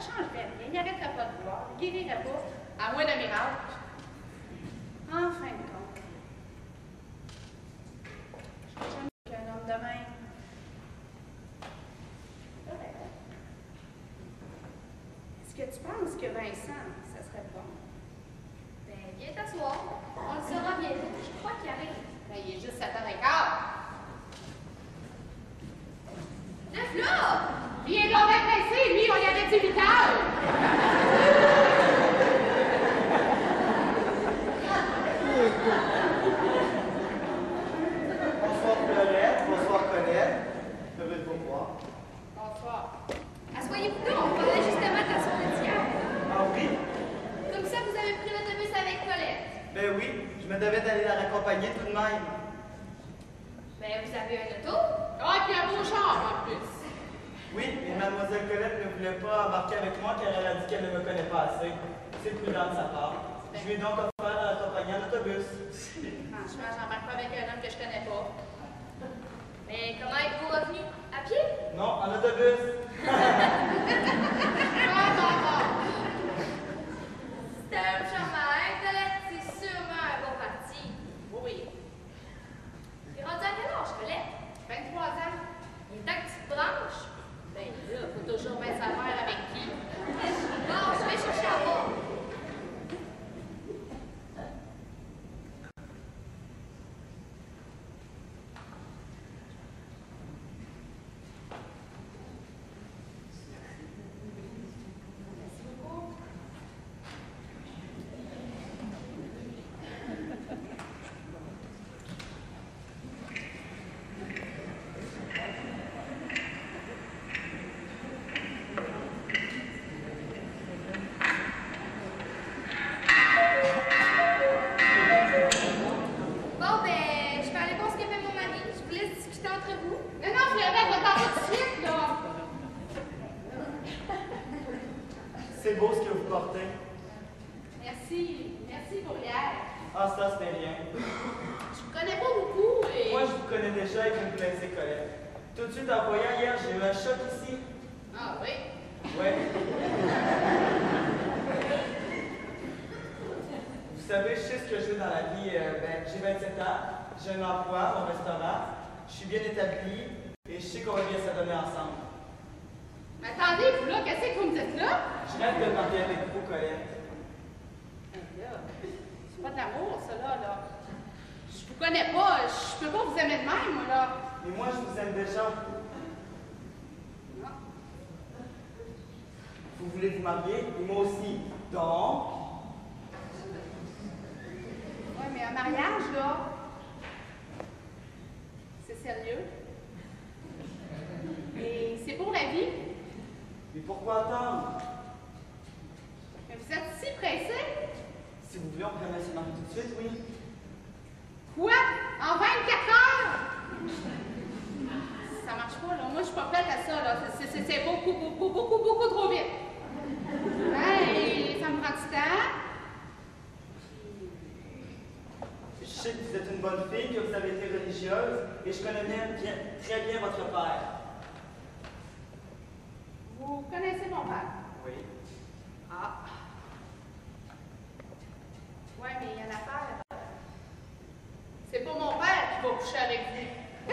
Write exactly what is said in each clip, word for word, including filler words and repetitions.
changerait rien. Il n'arrêterait pas de boire, il ne guérirait pas, à moins d'un miracle. En fin de compte, je n'ai jamais vu qu'un homme de même. Est-ce que tu penses que Vincent, ça serait bon? Ben, viens t'asseoir. On le saura bientôt. Je crois qu'il arrive. Ben, il est juste sept heures quinze. Neuf là! Viens donc bien pressé, lui, on y avait dit huit heures. Bonsoir Colette, bonsoir Colette. Heureux de vous voir. Bonsoir. Asseyez-vous donc, on parlait justement de la soirée d'hier. Ah oui? Comme ça, vous avez pris l'autobus avec Colette. Ben oui, je me devais d'aller la raccompagner tout de même. Ben, vous avez un auto? Ah, puis un beau char, en plus. Oui, mais mademoiselle Colette ne voulait pas embarquer avec moi car elle a dit qu'elle ne me connaît pas assez. C'est prudent de sa part. Je lui ai donc offert à l'accompagner en autobus. Franchement, j'embarque pas avec un homme que je connais pas. Mais comment êtes-vous revenu? À pied? Non, en autobus. Ah, non, non. C'était un charmant, hein, Colette? C'est sûrement un bon parti. Oui. T'es rendu à quel âge, Colette? vingt-trois ans. Il est temps que tu te branches. Ben là, faut toujours mettre sa mère avec qui? Bon, je vais chercher à voir. C'est beau ce que vous portez. Merci. Merci pour hier. Ah, ça, c'était rien. Je vous connais pas beaucoup et... Moi, je vous connais déjà et vous me connaissez, Colette. Tout de suite, en voyant hier, j'ai eu un choc ici. Ah oui? Ouais. Vous savez, je sais ce que je veux dans la vie. Euh, ben, j'ai vingt-sept ans, j'ai un emploi, mon restaurant, je suis bien établi et je sais qu'on va bien s'adonner ensemble. Mais attendez, vous là, qu'est-ce que vous me dites là? Je rêve de parler avec vous, Colette. Ben là, c'est pas de l'amour, ça, là, là. Je vous connais pas, je peux pas vous aimer de même, moi, là. Mais moi, je vous aime déjà. Non. Vous voulez vous marier? Et moi aussi. Donc... Oui, mais un mariage, là, c'est sérieux. Et c'est pour la vie. Mais pourquoi attendre? Mais vous êtes si pressé. Si vous voulez, on pourrait se marier tout de suite, oui. Quoi? En vingt-quatre heures? Ça marche pas, là. Moi, je suis pas prête à ça, là. C'est beaucoup, beaucoup, beaucoup, beaucoup trop vite. Hey, ça me prend du temps. Je sais que vous êtes une bonne fille, que vous avez été religieuse, et je connais bien, bien, très bien votre père. Vous connaissez mon père? Oui. Ah. Ouais, mais il y a une affaire. C'est pas mon père qui va coucher avec vous.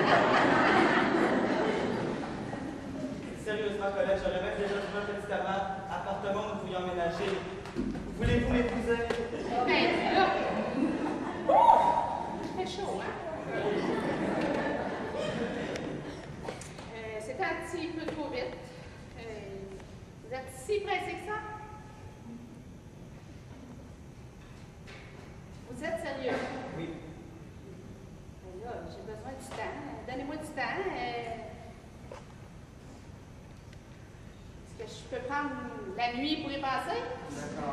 Sérieusement, Colette, j'aurais même déjà trouvé un petit appartement où nous pourrions emménager. Voulez-vous m'épouser? Ben, là. Ouh! C'est chaud, hein? Euh, c'est un petit peu trop vite. Euh, vous êtes si pressé que ça? Vous êtes sérieux? Oui. Ben là, j'ai besoin du temps. Donnez-moi du temps. Euh, Est-ce que je peux prendre la nuit pour y passer? D'accord.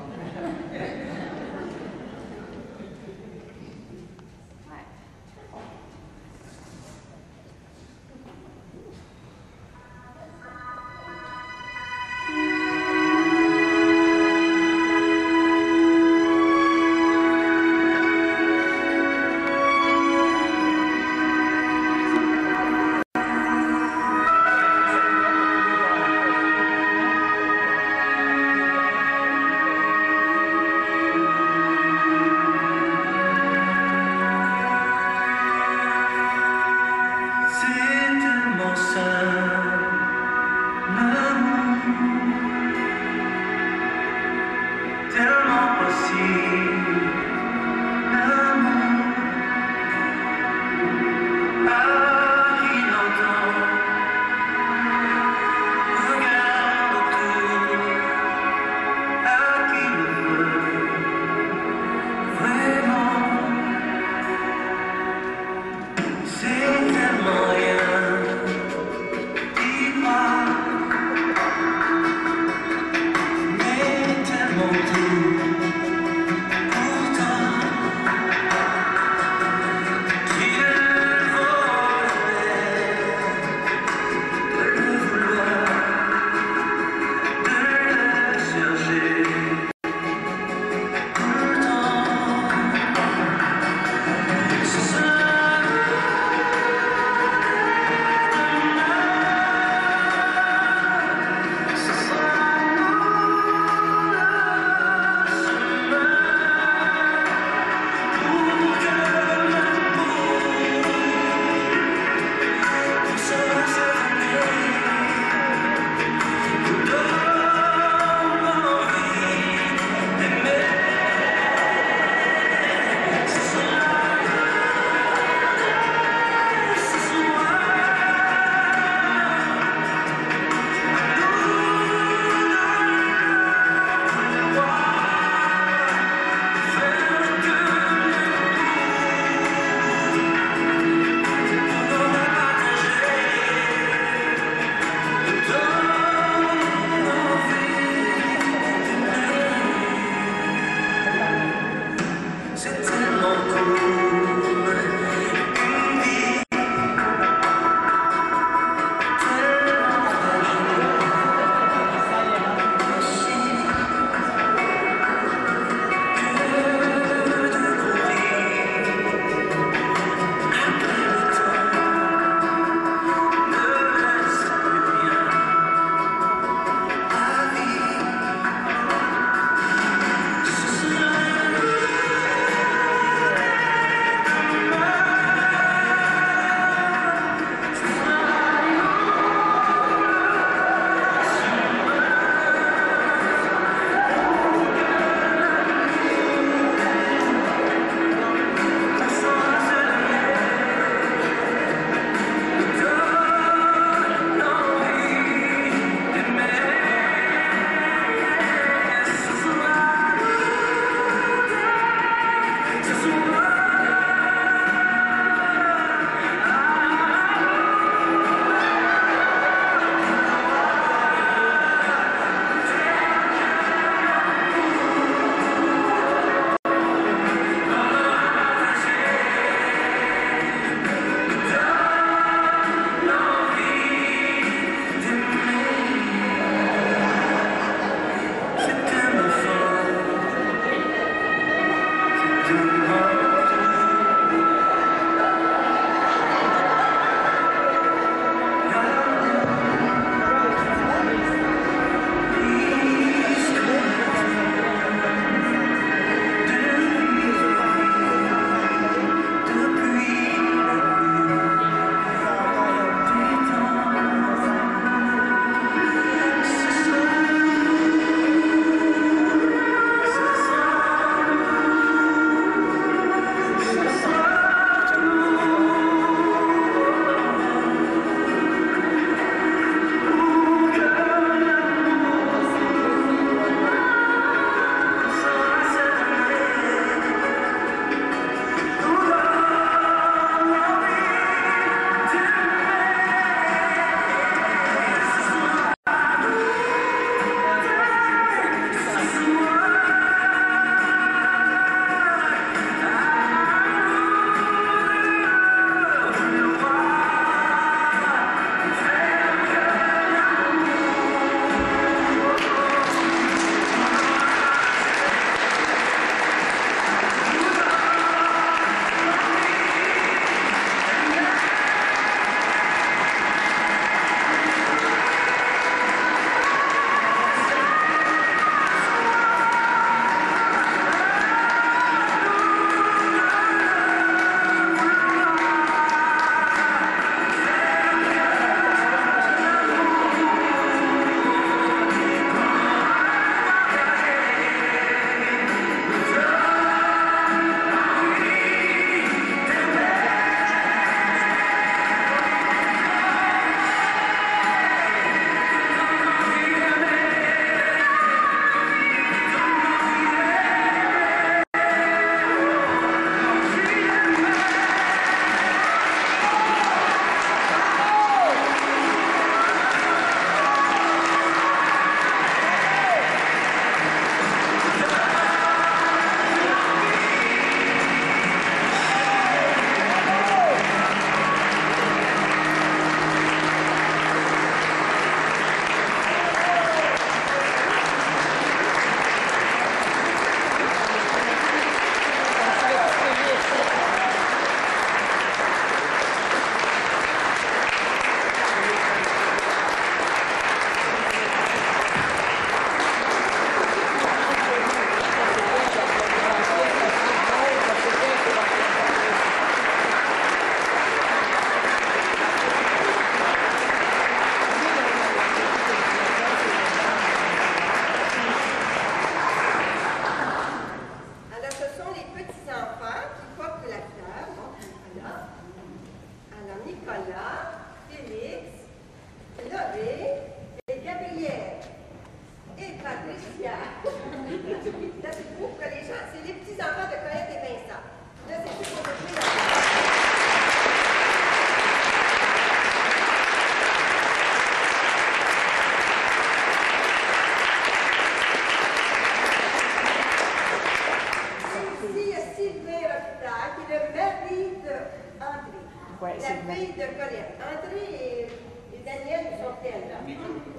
Nicolas, Félix, Loré et Gabriel. Et Patricia. Là, c'est pour que les gens, c'est les petits-enfants de Colette et Vincent. Là, c'est tout pour le jouer là. Ouais, la fille de Colette. André et, et Daniel, ils sont elles, là.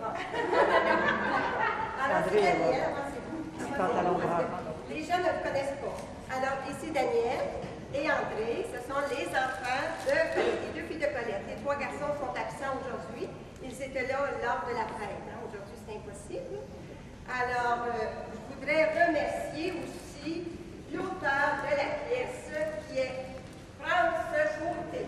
Alors, c'est Daniel, avancez-vous. Les gens ne le connaissent pas. Alors, ici, Daniel et André, ce sont les enfants de Colette, les deux filles de Colette. Les trois garçons sont absents aujourd'hui. Ils étaient là lors de la fête. Hein. Aujourd'hui, c'est impossible. Alors, euh, je voudrais remercier aussi l'auteur de la pièce, qui est France Côté.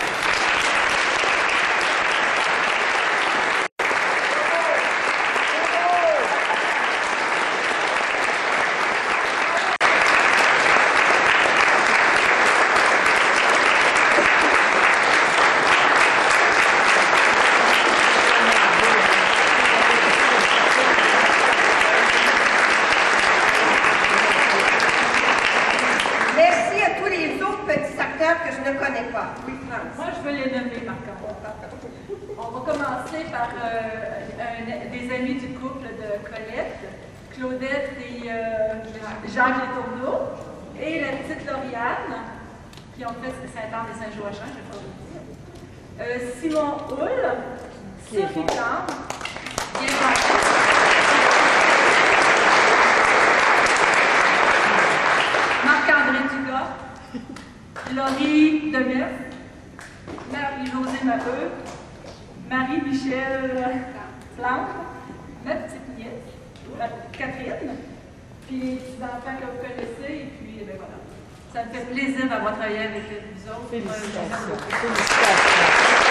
Merci à tous les autres petits acteurs que je ne connais pas. Oui, France. Moi, je veux les nommer par contre. On va commencer par euh, un, des amis du couple de Colette, Claudette et euh, Jacques Letourneau, et la petite Lauriane, qui ont fait Saint-Anne et Saint-Joachim, je vais pas vous dire. Euh, Simon Hull, Sophie Plante, Marc-André Dugas, Laurie Demeuf, Marie-Josée Maheu, Marie-Michel Plante, ma petite nièce, Catherine, puis les petits enfants que vous connaissez, et puis ben voilà. Ça me fait plaisir d'avoir travaillé avec vous autres. Félicitations. Félicitations.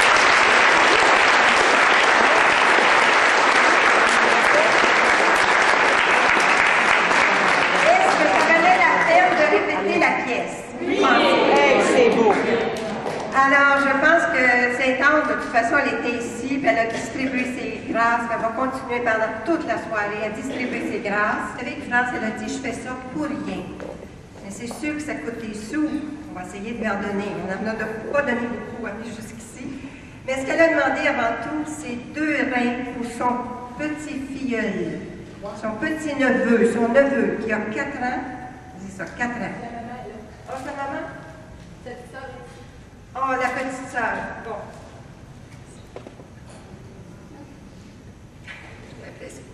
Est-ce que ça valait la peine de répéter la pièce? Oui! Hey, c'est beau! Alors, je pense que Saint-Anne, de toute façon, elle était ici, puis elle a distribué ses grâces, puis elle va continuer pendant toute la soirée à distribuer ses grâces. Vous savez que France, elle a dit, je fais ça pour rien. Mais c'est sûr que ça coûte des sous. On va essayer de lui en donner. On n'en a pas donné beaucoup jusqu'ici. Mais ce qu'elle a demandé avant tout, c'est deux reins pour son petit-filleul, son petit-neveu, son neveu, qui a quatre ans. C'est ça, quatre ans. Oh, sa maman? Cette sœur ici. Oh, la petite sœur. Bon. Ça fait plaisir.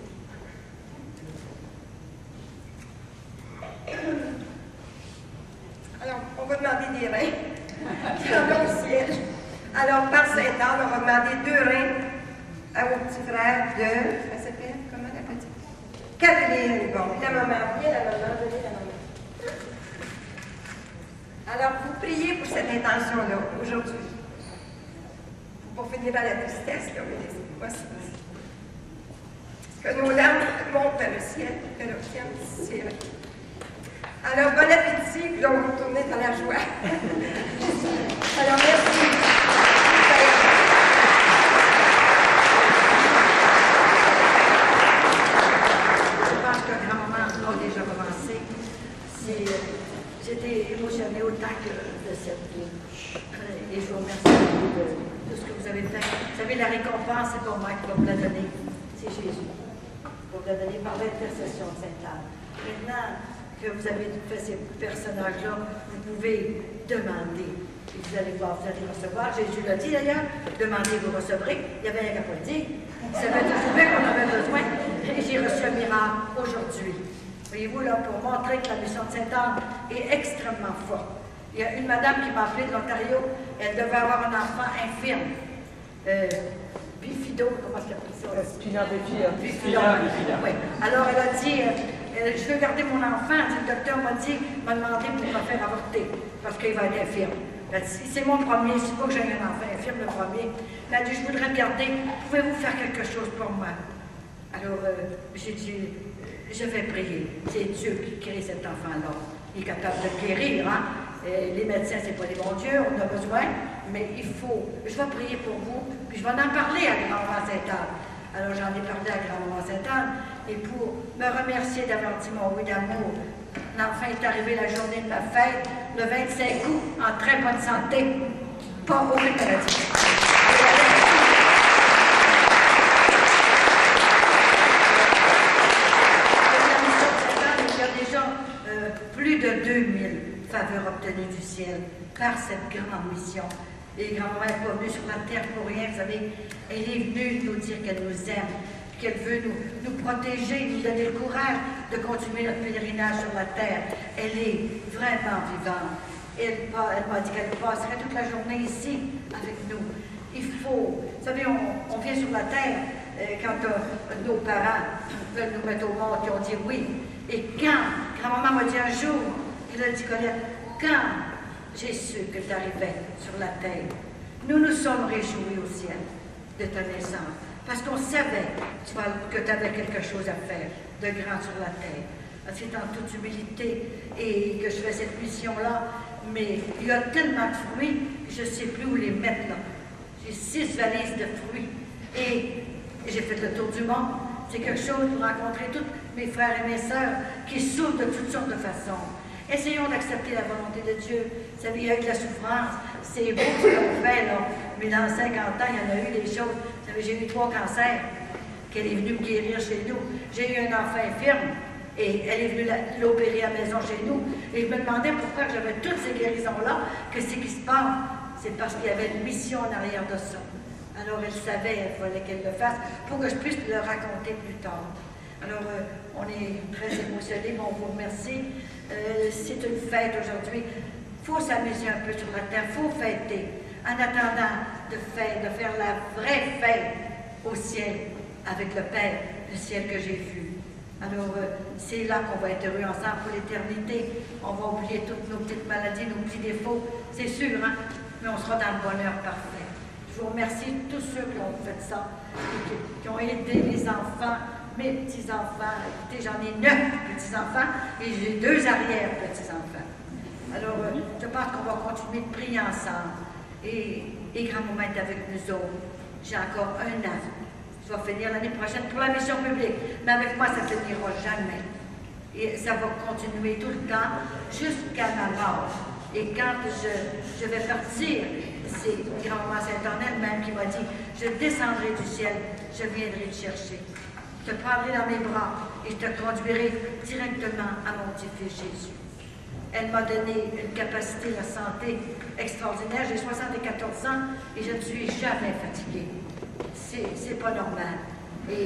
Alors, on va demander des reins. Il y en a au ciel. Alors, par Saint-Anne, on va demander deux reins au petit frère de... Elle s'appelle comment la petite? Catherine. Bon, la maman. Viens, la maman. Venez, la maman. Alors, vous priez pour cette intention-là, aujourd'hui. Pour finir dans la tristesse, là, mais c'est pas ça. Que nos larmes montent vers le ciel, que l'obtiennent c'est vrai. Alors, bon appétit, puis là, on va retourner dans la joie. Alors, merci. Je pense que grand-maman a déjà commencé. J'étais émotionnée autant que de cette vie. Et je vous remercie beaucoup de tout ce que vous avez fait. Vous savez, la récompense, c'est pas moi qui va vous la donner, c'est Jésus. Il va vous la donner par l'intercession de Sainte-Anne. Maintenant que vous avez fait ces personnages-là, vous pouvez demander. Et vous allez voir, vous allez recevoir. Jésus l'a dit d'ailleurs, demandez, vous recevrez. Il n'y avait rien qu'à pas le dire. Il savait tout ce qu'on avait besoin. Et j'ai reçu un miracle aujourd'hui. Voyez-vous, là, pour montrer que la mission de Sainte-Anne est extrêmement forte. Il y a une madame qui m'a appelé de l'Ontario, elle devait avoir un enfant infirme. Euh, bifido, comment ça s'appelle ça? Spina bifida. Bifido, oui. Alors, elle a dit, euh, je veux garder mon enfant. Le docteur m'a dit, m'a demandé pour me faire avorter, parce qu'il va être infirme. Elle a dit, c'est mon premier, c'est pas que j'ai un enfant infirme, le premier. Elle a dit, je voudrais le garder, pouvez-vous faire quelque chose pour moi? Alors, euh, j'ai dit, je vais prier. C'est Dieu qui crée cet enfant-là. Il est capable de guérir, hein? Et les médecins, c'est pas les bons dieux, on a besoin, mais il faut, je vais prier pour vous, puis je vais en parler à Grand-Maman Sainte-Anne. Alors j'en ai parlé à Grand-Maman Sainte-Anne, et pour me remercier d'avoir dit mon oui d'amour, enfin est arrivée la journée de ma fête, le vingt-cinq août, en très bonne santé, pas aucune maladie. Il y a déjà euh, plus de deux mille faveurs obtenues du ciel par cette grande mission. Et grand-maman n'est pas venue sur la terre pour rien, vous savez, elle est venue nous dire qu'elle nous aime, qu'elle veut nous, nous protéger, nous donner le courage de continuer notre pèlerinage sur la terre. Elle est vraiment vivante. Elle, elle m'a dit qu'elle passerait toute la journée ici avec nous. Il faut, vous savez, on, on vient sur la terre euh, quand euh, nos parents veulent nous mettre au monde, ils ont dit oui. Et quand, grand-maman m'a dit un jour, il a dit Colette, quand j'ai su que tu arrivais sur la terre, nous nous sommes réjouis au ciel de ta naissance, parce qu'on savait que tu avais quelque chose à faire de grand sur la terre. C'est en toute humilité et que je fais cette mission-là, mais il y a tellement de fruits que je ne sais plus où les mettre là. J'ai six valises de fruits et j'ai fait le tour du monde. C'est quelque chose pour rencontrer tous mes frères et mes sœurs qui souffrent de toutes sortes de façons. Essayons d'accepter la volonté de Dieu. Vous savez, il y a eu de la souffrance. C'est beau ce qu'on fait, là. Mais dans cinquante ans, il y en a eu des choses. Vous savez, j'ai eu trois cancers qu'elle est venue me guérir chez nous. J'ai eu un enfant infirme et elle est venue l'opérer à la maison chez nous. Et je me demandais pourquoi j'avais toutes ces guérisons-là. Qu'est-ce qui se passe? C'est parce qu'il y avait une mission en arrière de ça. Alors elle savait, il fallait qu'elle le fasse pour que je puisse le raconter plus tard. Alors, euh, on est très émotionnés, mais on vous remercie. Euh, c'est une fête aujourd'hui. Il faut s'amuser un peu sur la terre, il faut fêter. En attendant de faire, de faire la vraie fête au ciel avec le Père, le ciel que j'ai vu. Alors, euh, c'est là qu'on va être heureux ensemble pour l'éternité. On va oublier toutes nos petites maladies, nos petits défauts, c'est sûr, hein? Mais on sera dans le bonheur parfait. Je vous remercie tous ceux qui ont fait ça, et qui, qui ont aidé les enfants, mes petits-enfants. Écoutez, j'en ai neuf petits-enfants et j'ai deux arrière-petits-enfants. Alors, euh, je pense qu'on va continuer de prier ensemble. Et, et grand-maman est avec nous autres. J'ai encore un an. Je vais finir l'année prochaine pour la mission publique. Mais avec moi, ça ne finira jamais. Et ça va continuer tout le temps jusqu'à ma mort. Et quand je, je vais partir, c'est grand-maman Sainte-Anne elle-même qui m'a dit, je descendrai du ciel, je viendrai te chercher. Je te prendrai dans mes bras et je te conduirai directement à mon petit-fils Jésus. Elle m'a donné une capacité de santé extraordinaire. J'ai soixante-quatorze ans et je ne suis jamais fatiguée. C'est pas normal. Et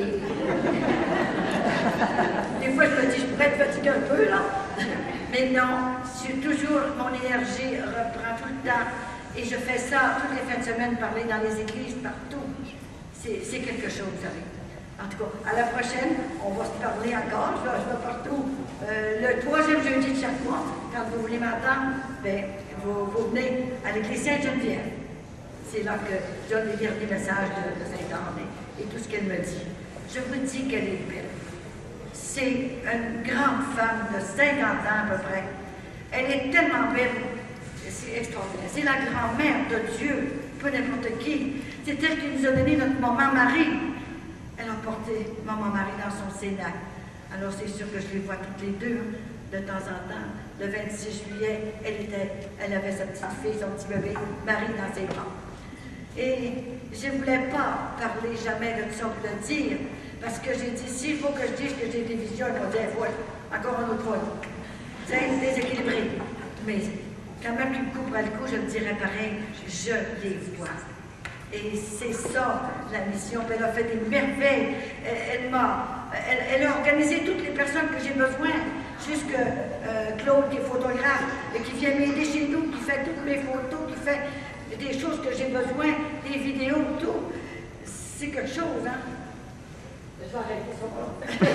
des fois, je me dis, je pourrais être fatiguée un peu, là. Mais non, c'est toujours, mon énergie reprend tout le temps. Et je fais ça toutes les fins de semaine, parler dans les églises, partout. C'est quelque chose, vous savez. En tout cas, à la prochaine, on va se parler encore. Je vais, je vais partout. Euh, le troisième jeudi de chaque mois, quand vous voulez m'entendre, ben, vous, vous venez à l'église Sainte-Geneviève. C'est là que je donne les derniers messages de, de Sainte-Anne et, et tout ce qu'elle me dit. Je vous dis qu'elle est belle. C'est une grande femme de cinquante ans à peu près. Elle est tellement belle. C'est extraordinaire. C'est la grand-mère de Dieu, pas n'importe qui. C'est elle qui nous a donné notre maman Marie. Elle a porté maman Marie dans son cénacle. Alors c'est sûr que je les vois toutes les deux, hein, de temps en temps. Le vingt-six juillet, elle, était, elle avait sa petite fille, son petit bébé, Marie dans ses bras. Et je ne voulais pas parler jamais de ça pour le dire, parce que j'ai dit, s'il faut que je dise que j'ai des visions, elle m'a dit, voilà, encore un autre fois. C'est déséquilibré. Mais quand même qu'il me coupera le cou, je me dirais pareil, je les vois. Et c'est ça, la mission. Elle a fait des merveilles. Elle, elle m'a, elle, elle a organisé toutes les personnes que j'ai besoin. Jusque euh, Claude, qui est photographe, et qui vient m'aider chez nous, qui fait toutes mes photos, qui fait des choses que j'ai besoin, des vidéos, tout. C'est quelque chose, hein? Je vais arrêter ça.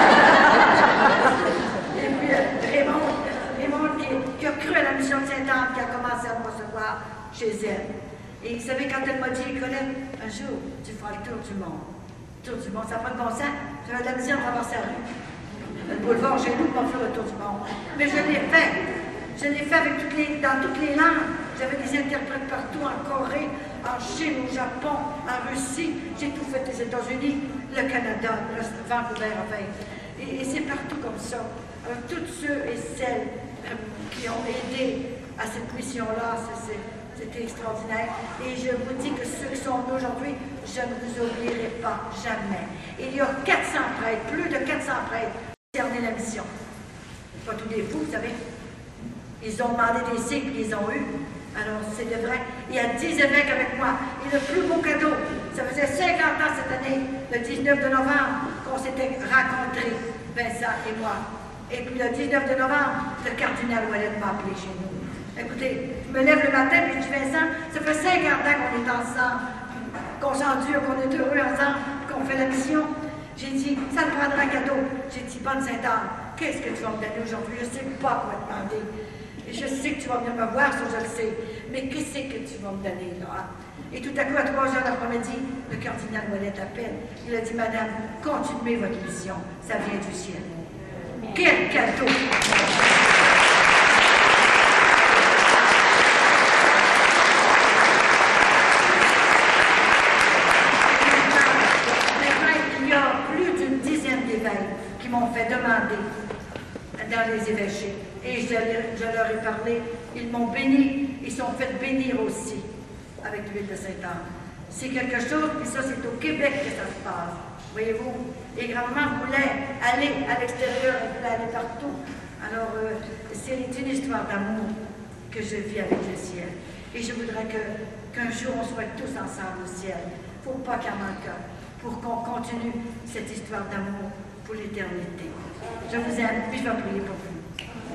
Et puis euh, Raymond, Raymond qui, qui a cru à la mission de Sainte-Anne, qui a commencé à me recevoir chez elle. Et vous savez, quand elle m'a dit, Colette, un jour, tu feras le tour du monde. Le tour du monde, ça n'a pas de bon sens. J'avais de la misère à traverser la rue. Le boulevard, j'ai nous pour faire le tour du monde. Mais je l'ai fait. Je l'ai fait avec toutes les, dans toutes les langues. J'avais des interprètes partout, en Corée, en Chine, au Japon, en Russie. J'ai tout fait aux États-Unis, le Canada, le Vancouver, enfin. Et, et c'est partout comme ça. Alors, tous ceux et celles euh, qui ont aidé à cette mission-là, c'était extraordinaire. Et je vous dis que ceux qui sont venus aujourd'hui, je ne vous oublierai pas, jamais. Il y a quatre cents prêtres, plus de quatre cents prêtres, qui ont terminé la mission. Pas tous des fous, vous savez. Ils ont demandé des signes, puis ils ont eu. Alors, c'est de vrai. Il y a dix évêques avec moi. Et le plus beau cadeau, ça faisait cinquante ans cette année, le dix-neuf de novembre, qu'on s'était rencontrés, Vincent et moi. Et puis le dix-neuf de novembre, le cardinal Ouellet m'a appelé chez nous. Écoutez, je me lève le matin et je dis, Vincent, ça fait cinquante ans qu'on est ensemble, qu'on s'endure, qu'on est heureux ensemble, qu'on fait la mission. J'ai dit, ça me prendra un cadeau. J'ai dit, bonne Sainte-Anne, qu'est-ce que tu vas me donner aujourd'hui? Je ne sais pas quoi te demander. Et je sais que tu vas venir me voir, ça je le sais. Mais qu'est-ce que tu vas me donner, là? Et tout à coup, à trois heures d'après-midi, le cardinal Ouellet appelle. Il a dit, Madame, continuez votre mission. Ça vient du ciel. Quel cadeau! Il y a plus d'une dizaine d'évêques qui m'ont fait demander dans les évêchés. Et je, je leur ai parlé, ils m'ont béni, ils sont fait bénir aussi avec l'huile de Sainte-Anne. C'est quelque chose, puis ça c'est au Québec que ça se passe, voyez-vous. Et grand-maman voulait aller à l'extérieur, elle voulait aller partout. Alors euh, c'est une histoire d'amour que je vis avec le ciel. Et je voudrais que, qu'un jour on soit tous ensemble au ciel. Il ne faut pas qu'il y en manque un, pour qu'on continue cette histoire d'amour pour l'éternité. Je vous aime, puis je vais prier pour vous.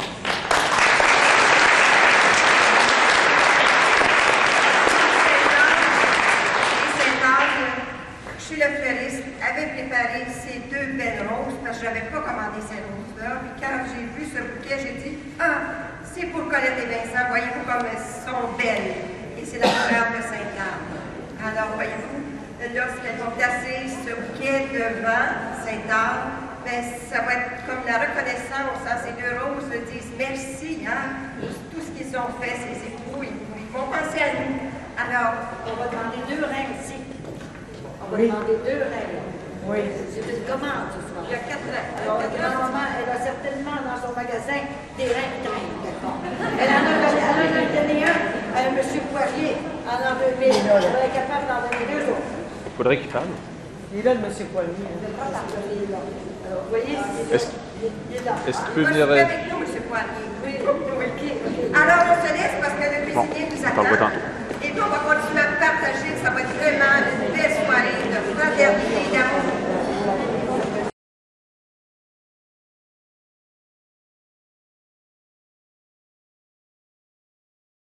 Je suis la fleuriste, avait préparé ces deux belles roses parce que je n'avais pas commandé ces roses-là. Puis quand j'ai vu ce bouquet, j'ai dit ah, c'est pour Colette et Vincent, voyez-vous comme elles sont belles. Et c'est la couleur de Sainte-Anne. Alors, voyez-vous, lorsqu'elles vont placer ce bouquet devant Sainte-Anne, ben, ça va être comme la reconnaissance. Hein? Ces deux roses disent merci hein, pour tout ce qu'ils ont fait, ces époux. Ils vont penser à nous. Alors, on va demander deux reins ici. On va Oui. demander deux reins. Oui. C'est une commande ce soir. il y a quatre reins. Alors, la grand-maman, elle a certainement dans son magasin des reins qui traînent quelque part. Elle en a donné, elle en a donné un à M. Poirier en l'an deux mille. Elle va être capable d'en donner deux autres. Il faudrait qu'il parle. Il est là, le monsieur Poirier. Je ne vais pas l'en là. Alors, vous voyez, il est Est-ce là. Il est là. est-ce qu'il Il peut va venir... souper euh, avec nous, M. Poirier. Oui, ok, ok. Alors, on se laisse parce que le cuisinier nous on t'envoie attend. tantôt.